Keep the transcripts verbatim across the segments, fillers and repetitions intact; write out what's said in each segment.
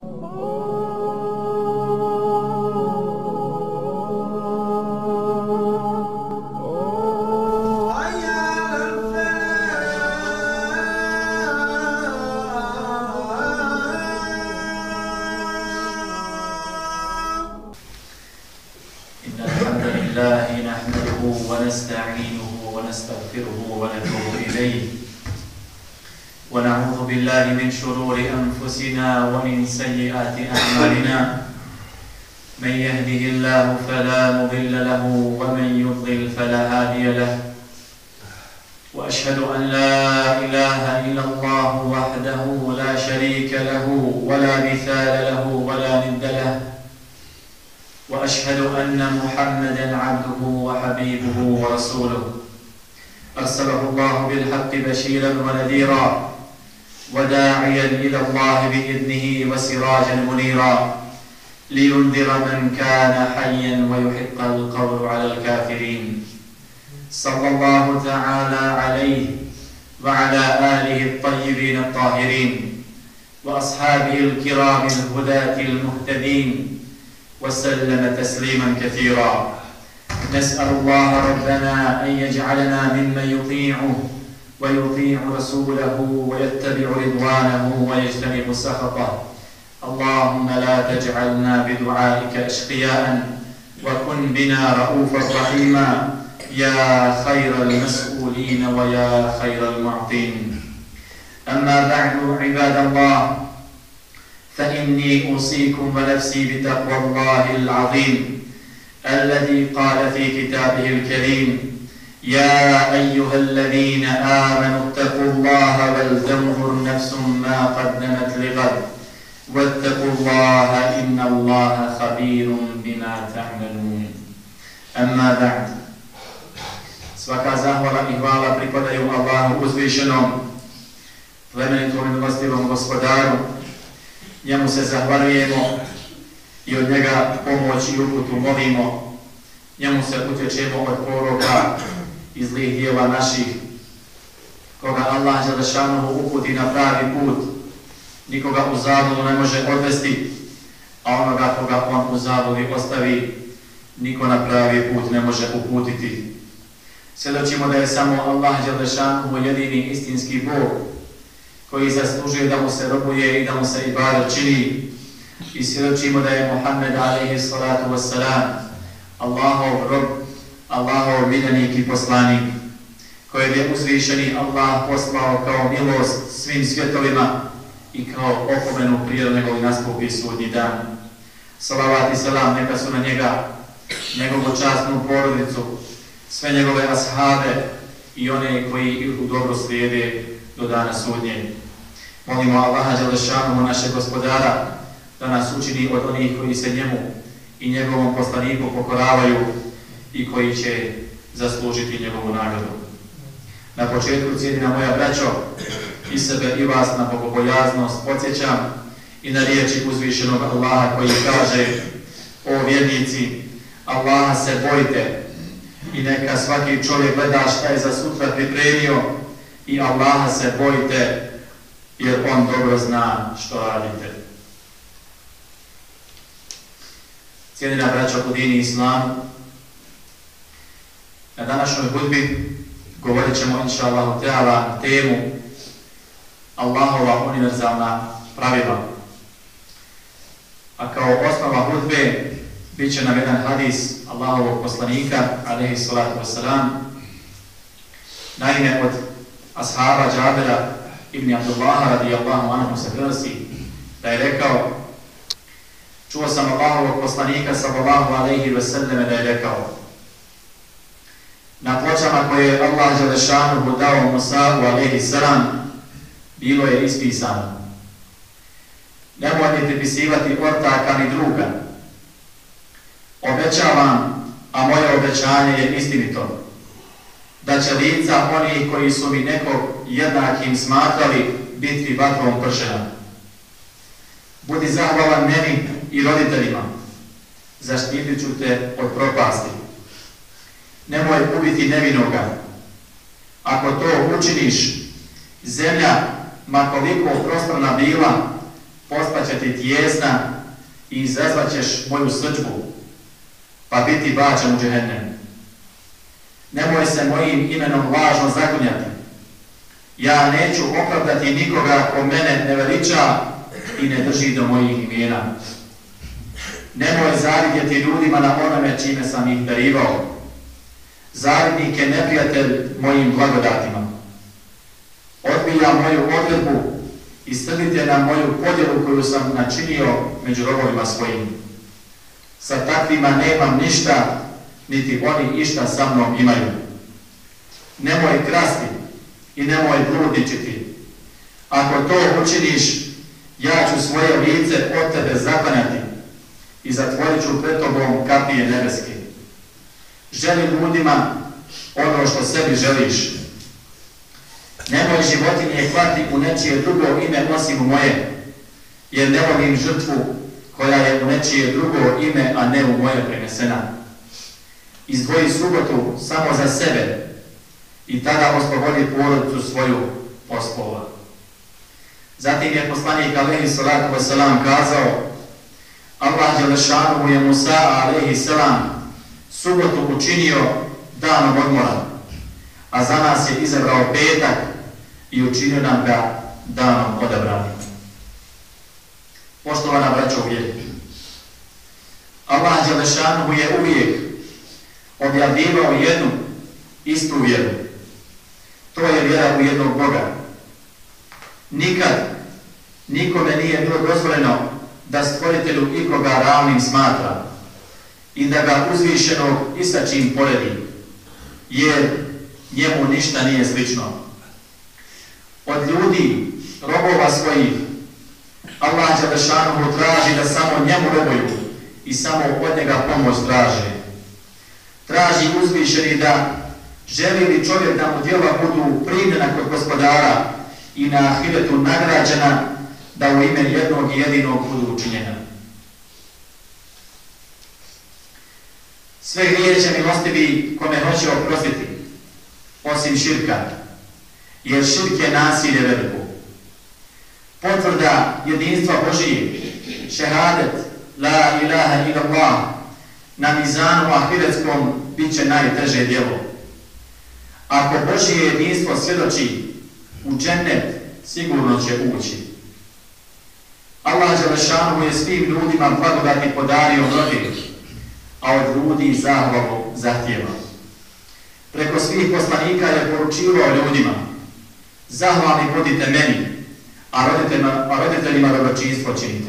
ونستعينه ونستغفره ونتوب إليه ونعوذ بالله من شرور أنفسنا ومن سيئات أعمالنا من يهده الله فلا مضل له ومن يضلل فلا هادي له وأشهد أن لا إله إلا الله وحده لا شريك له ولا مثال له ولا ند له وأشهد أن محمدًا عبده وحبيبه ورسوله أرسله الله بالحق بشيرًا ونذيرًا وداعيًا إلى الله بإذنه وسراجًا منيرًا لينذر من كان حيًا ويحق القول على الكافرين صلى الله تعالى عليه وعلى آله الطيبين الطاهرين وأصحابه الكرام الهداة المهتدين وسلم تسليما كثيرا. نسأل الله ربنا أن يجعلنا ممن يطيعه ويطيع رسوله ويتبع رضوانه ويجتنب سخطه. اللهم لا تجعلنا بدعائك أشقياء وكن بنا رؤوفا رحيما يا خير المسؤولين ويا خير المعطين. أما بعد عباد الله، فإني أوصيكم ونفسي بتقوى الله العظيم الذي قال في كتابه الكريم: يا أيها الذين آمنوا اتقوا الله ولتنظر نفس ما قدمت لغد واتقوا الله إن الله خبير بما تعملون. أما بعد، svaka zahvala i hvala pripadaju Allahu uzvišenom, plemenitom i milostivom gospodaru. Njemu se zahvaljujemo i od njega pomoć i uputu molimo. Njemu se utječemo od poroka i zlih dijela naših. Koga Allah dželešanohu uputi na pravi put, nikoga u zabludu ne može odvesti, a onoga koga on u zabludi ostavi, niko na pravi put ne može uputiti. Svjedočimo da je samo Allah dželešanohu jedini istinski Bog koji zaslužuje da mu se robuje i da mu se ibadet čini, i svjedočimo da je Muhammed alejhi salatu wassalam Allahov rob, Allahov miljenik i poslanik, kojeg je uzvišeni Allah poslao kao milost svim svjetovima i kao opomenu prije nego li nastupi sudnji dan. Salavat i salam neka su na njega, njegovu časnu porodicu, sve njegove ashabe i one koji ih u dobro slijede do dana sudnje. Molimo Allaha dželešanohu, našeg gospodara, da nas učini od onih koji se njemu i njegovom poslaniku pokoravaju i koji će zaslužiti njegovu nagradu. Na početku, cijenjena moja braćo, i sebe i vas na bogobojaznost podsjećam i na riječi uzvišenog Allaha koji kaže: o vjernici, Allaha se bojte i neka svaki čovjek gleda šta je za sutra pripremio, i Allaha se bojte jer on dobro zna što radite. Cijenjena braćo u dini Islamu, na današnjoj hudbi govorit ćemo inša Allahu teala temu Allahova univerzalna pravila. A kao osnova hudbe bit će nam jedan hadis Allahovog poslanika alejhi salatu wassalam. Naime, od ashaba Džabira ibn Abdullaha radijallahu anhu se prenosi da je rekao: čuo sam Allahovog poslanika sallallahu alejhi ve selleme da je rekao: na pločama koje je Allah dželešanuhu dao Musa'u alejhi salam bilo je ispisano: nemojte pripisivati ortaka ni druga. Obećavam, a moje obećanje je istinito, da će lica onih koji su mi nekog jednakim smatrali biti vatrom pršena. Budi zahvalan meni i roditeljima, zaštitit ću te od propasti. Nemoj ubiti nevinoga. Ako to učiniš, zemlja, ma koliko prostrana bila, pospaće ti tijesna i izazvaćeš moju srdžbu, pa biti bačen u džehennem. Nemoj se mojim imenom lažno zaklinjati. Ja neću opravdati nikoga ko mene ne veliča i ne drži do mojih imena. Nemoj zavidjeti ljudima na onome čime sam ih darivao. Zavidnik je neprijatelj mojim blagodatima. Odbija moju odredbu i srdite na moju podjelu koju sam načinio među robovima svojim. Sa takvima nemam ništa, niti oni išta sa mnom imaju. Nemoj krasti i nemoj bludničiti. Ako to učiniš, ja ću svoje lice od tebe zaklanjati i zatvorit ću pred tobom kapije nebeske. Želi ljudima ono što sebi želiš. Nemoj životinje klati u nečije drugo ime osim u moje, jer ne volim žrtvu koja je u nečije drugo ime, a ne u moje prenesena. Izdvoji subotu samo za sebe i tada oslobodi porodicu svoju poslova. Zatim je poslanik alejhi salatu vesselam kazao: Allah dželešanu je Musa alejhi selam subotu učinio danom odmora, a za nas je izabrao petak i učinio nam ga danom odabranim. Poštovana braćo u vjeri, Allah dželešanu je uvijek objavljivao jednu istu vjeru. To je vjera u jednog Boga. Nikad nikome nije bilo dozvoljeno da stvoritelju ikoga ravnim smatra i da ga uzvišenog i sa čim poredi, jer njemu ništa nije slično. Od ljudi, robova svojih, Allah dželešanu traži da samo njemu robuju i samo od njega pomoć traže. Traži uzvišeni da želi li čovjek da mu djela budu primljena kod gospodara i na ahiretu nagrađena, da u ime jednog i jedinog budu učinjena. Sve grije će milostivi kome hoće oprostiti, osim širka, jer širk je nasilje veliko. Potvrda jedinstva Božije, šehadet, la ilaha illallah, na mizanu ahiretskom bit će najteže djelo. Ako Božije jedinstvo svjedoči, u džennet sigurno će ući. Allah dželešanu je svim ljudima blagodati podario mnogih, a od ljudi zahvalu zahtijeva. Preko svih poslanika je poručivao ljudima: zahvalni budite meni, a roditeljima, a roditeljima dobročinstvo činite.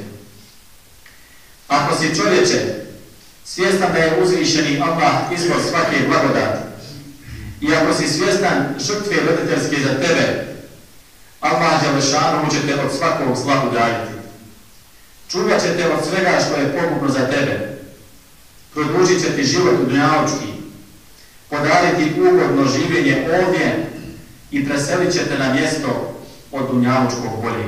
Ako si čovječe svjestan da je uzvišeni Allah ispod svake blagodati, i ako si svjestan žrtve roditeljske za tebe, Allah dželešanu će te od svakog zla udaljiti. Čuvat će te od svega što je pogubno za tebe. Produžit će ti život u dunjalučki, podariti ugodno življenje ovdje i preselit će te na mjesto od dunjalučkog bolje.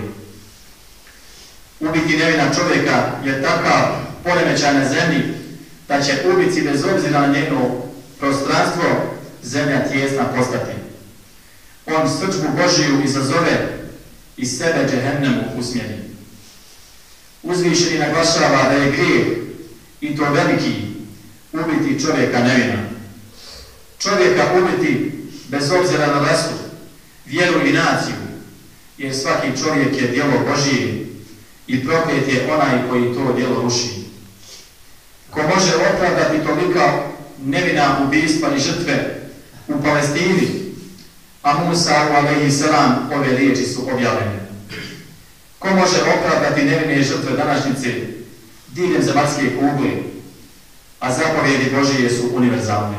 Ubiti nevina čovjeka je takav poremećaj na zemlji da će ubici bez obzira na njeno prostranstvo zemlja tijesna postati. On srdžbu Božiju izazove i sebe džehennemu usmjeri. Uzvišeni naglašava da je grijeh, i to veliki, ubiti čovjeka nevina. Čovjeka ubiti bez obzira na rasu, vjeru i naciju, jer svaki čovjek je djelo Božije i proklet je onaj koji to djelo ruši. Ko može opravdati tolika nevina ubistva i žrtve u Palestini, a Musa alejhi selam ove riječi su objavljene. Ko može opravdati nevine žrtve današnjice diljem zemaljske kugle, a zapovjedi Božije su univerzalne.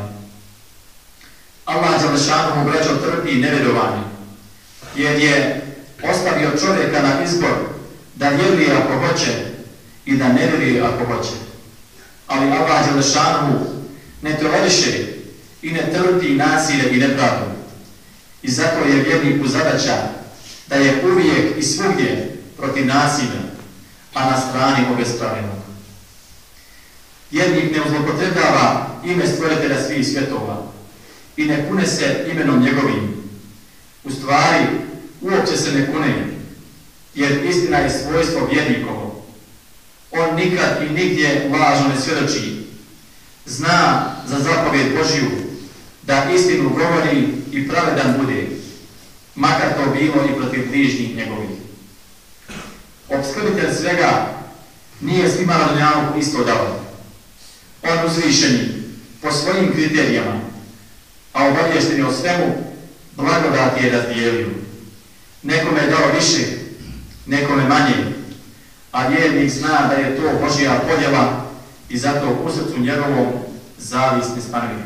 Allah dželešanu braćo trpi nevjerovanje, jer je ostavio čovjeka na izbor da vjeruje ako hoće i da ne vjeruje ako hoće. Ali Allah dželešanu ne toleriše i ne trpi nasilje i nepravdu. I zato je vjerniku zadaća da je uvijek i svugdje protiv nasilja, a na strani obespravljenog. Vjernik ne uzlopotrebljava ime stvoritelja svih svjetova i ne kune se imenom njegovim. U stvari, uopće se ne kune, jer istina je svojstvo vjernikovo. On nikad i nigdje lažno ne svjedoči. Zna za zapovjed Božju da istinu govori i pravedan bude, makar to bilo i protiv bližnjih njegovih. Opskrbitelj svega nije svima na dunjalu isto dao. On uzvišeni po svojim kriterijama, a obaviješteni o svemu, blagodati je razdijelio. Nekome je dao više, nekome manje, a vjernik zna da je to Božja podjela i zato u srcu njegovom zavist ne stanuje.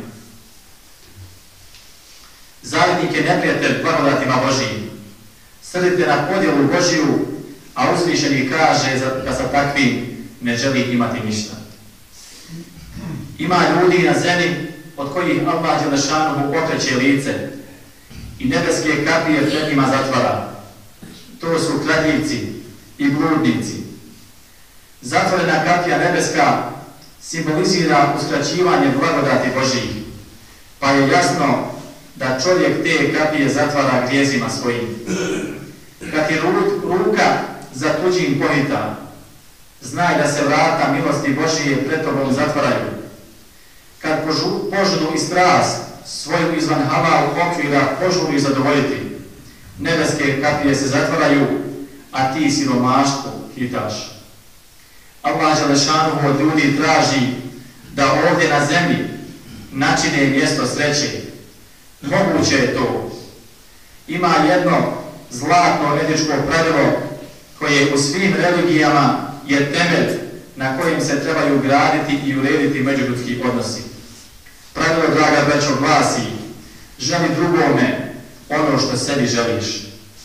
Zavidnik je neprijatelj blagodatima Božijim. Srdite na podjelu Božiju, a uzvišeni kaže da sa takvim ne želi imati ništa. Ima ljudi na zemlji od kojih Allah Đelešanuhu okreće lice i nebeske kapije pred njima zatvara. To su kradljivci i bludnici. Zatvorena kapija nebeska simbolizira uskraćivanje blagodati Božijih, pa je jasno da čovjek te kapije zatvara grijezima svojim. Kad je ruka za tuđim pohita, znaj da se vrata milosti Božije pred tobom zatvaraju. Kad požudu i strast svoju izvan halal okvira požuri zadovoljiti, nebeske kapije se zatvaraju, a ti siromaštvo hitaš. Allah Đelešanuhu od ljudi traži da ovdje na zemlji načine mjesto sreće. Moguće je to. Ima jedno zlatno etičko pravilo koje u svim religijama je temelj na kojim se trebaju graditi i urediti međuljudski odnosi. Pravilo, draga braćo, glasi: želi drugome ono što sebi želiš.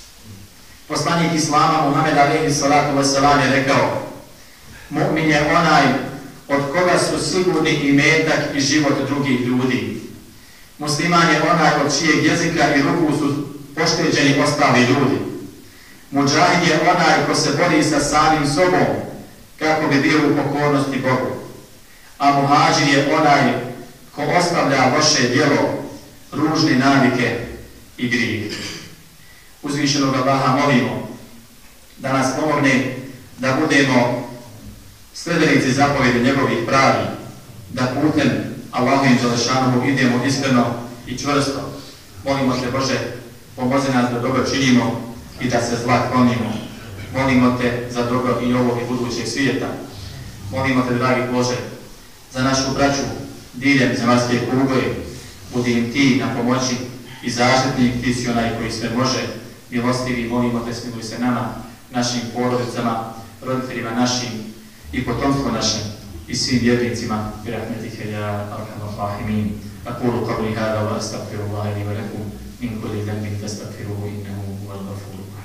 Poslanik Islama Muhammed alejhi salatu vesselam je rekao: mu'min je onaj od koga su sigurni imetak i život drugih ljudi. Musliman je onaj od čijeg jezika i ruku su pošteđeni ostali ljudi. Mudžahid je onaj ko se bori sa samim sobom kako bi bio u pokornosti Bogu. A muhađir je onaj ko ostavlja loše djelo, ružne navike i grijeh. Uzvišenog Allaha molimo da nas pomogne da budemo sledbenici zapovjedi njegovih pravi, da putem Allahovim Đelešanuhu idemo iskreno i čvrsto. Molimo te, Bože, pomozi nas da dobro činimo i da se zla klonimo. Molimo te za dobro i ovog i budućeg svijeta. Molimo te, dragi Bože, za našu braću diljem zemaljske kugle. Budi im ti na pomoći i zaštitnik, ti si onaj koji sve može. Milostivi, molimo te, smiluj se nama, našim porodicama, roditeljima našim i potomstvu našem i svim vjernicima. Birahmetike ja arhamar rahimin. Aqulu qavli hada wa astaghfirullaha li wa lakum min kulli dhanbin fastaghfiruhu innahu huwal ghafurur rahim.